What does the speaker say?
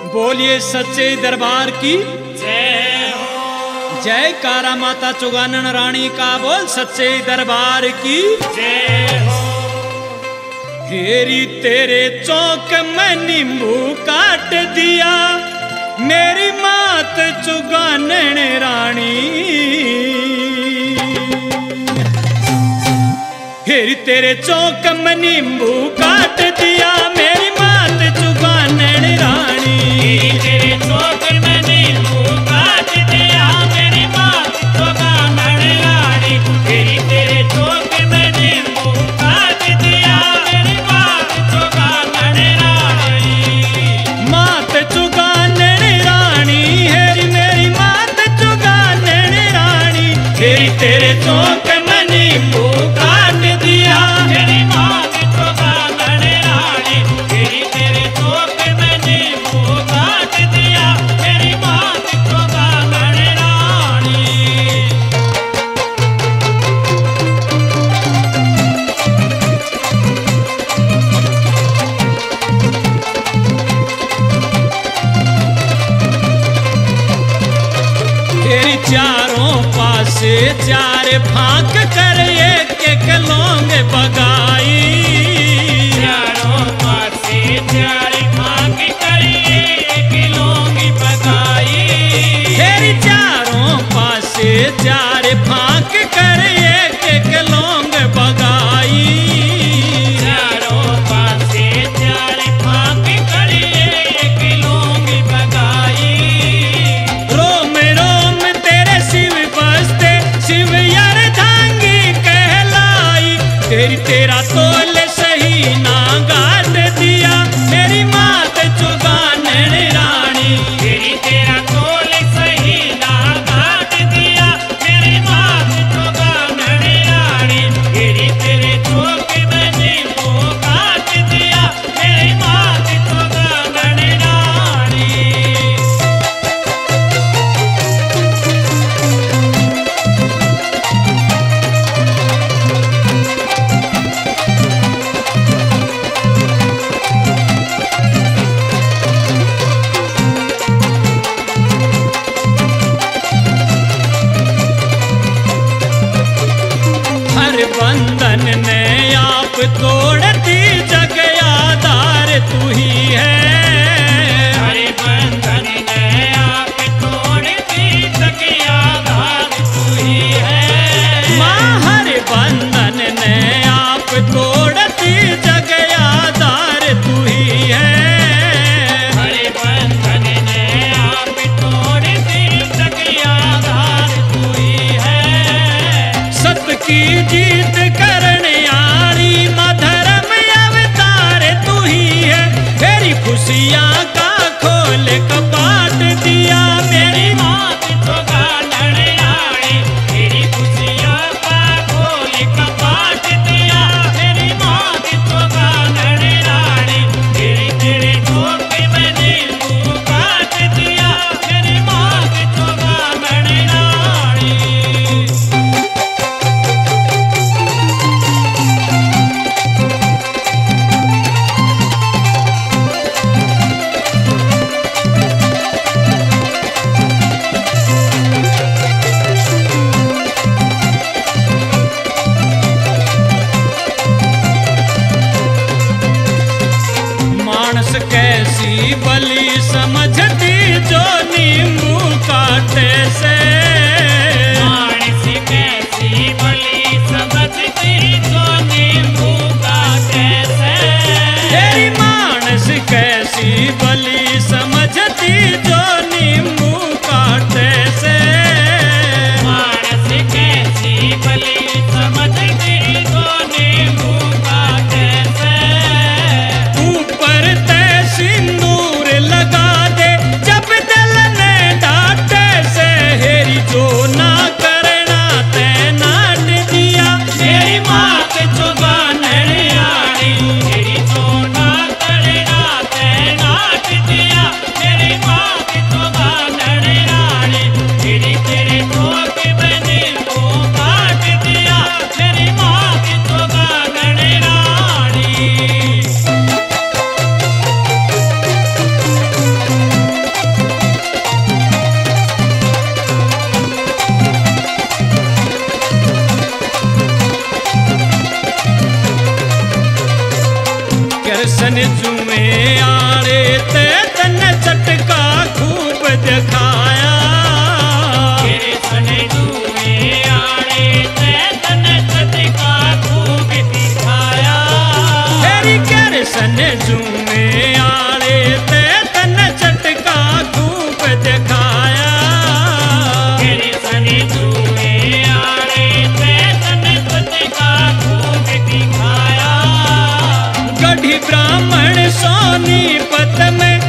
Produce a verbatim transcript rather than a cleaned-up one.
बोलिए सच्चे दरबार की जय हो। जय कारा माता चुगानन रानी का बोल सच्चे दरबार की जय हो। हेरी तेरे चौक में नींबू काट दिया मेरी मात चुगानन रानी। हेरी तेरे चौक में नींबू काट दिया मेरी मात चुगानन रानी। तेरे चौक में नींबू काट दिया मेरी मात चुगानन रानी। तेरी तेरे चौक में नींबू काट दिया मेरी मात चुगानन रानी। मात चुगानन रानी हेरी मेरी मात चुगानन रानी। हेरी तेरे चौक में नींबू काट दिया मेरी मात चुगानन रानी। तेरी तेरे चौक में नींबू काट दिया मेरी मात चुगानन रानी। तेरी चारों पासे चार फांक कर एक एक लौंग बगाई। चारों पासे चार फांक कर एक लौंग बगाई। तेरी चारों पासे चार फांक कर एक एक लौंग बगाई। चारों पासे चार फांक कर एक लौंग बगाई। रोम रोम तेरे शिव बसते शिव यार धांगी कहलाई। तेरी तेरा तोल सही ना गाट दिया मेरी मात चुगानन रानी। तेरी तेरा तोल सही ना काट दिया मेरी मात चुगानन रानी। तेरी तेरे चौक में नींबू काट दिया मेरी मात चुगानन रानी। हर बंधन ने आप तोड़ती जग आधार तू ही है। हरे बंधन ने आप तोड़ दी जग आधार तू ही है। माँ हर बंधन ने आप तोड़ती जग आधार तू ही है। हरे बंधन ने आप तोड़ दी जग आधार तू ही है। सत की जीत करने आली माँ धर्म अवतार तू ही है। तेरी खुशियाँ का खोल कपाट दिया मेरी मात चुगानन रानी। तेरी खुशियाँ का खोल कपाट दिया मेरी मात चुगानन रानी। तेरी तेरे चौक में नींबू काट दिया मेरी मात चुगानन रानी। मानस कैसी बली समझती जो नींबू काटे से। मानस कैसी बली समझती जो नींबू काटे से। तेरी मानस कैसी बली समझती जो नींबू काटे से। मानस कैसी बली समझती जो नींबू काटे से। ऊपर ते सिंदूर लगा दे जब दिल ने डांटे से। हेरी सन जुए आड़े ते तन चटका खूब दिखाया। तेरे सन जुए आड़े ते तन चटका खूब दिखाया। तेरी कर सन जुए आड़े ते तन चटका खूब दिखाया। तेरे सन जुए आड़े ते तन चटका खूब दिखाया। गढ़ी ब्राह्मण सोनीपत में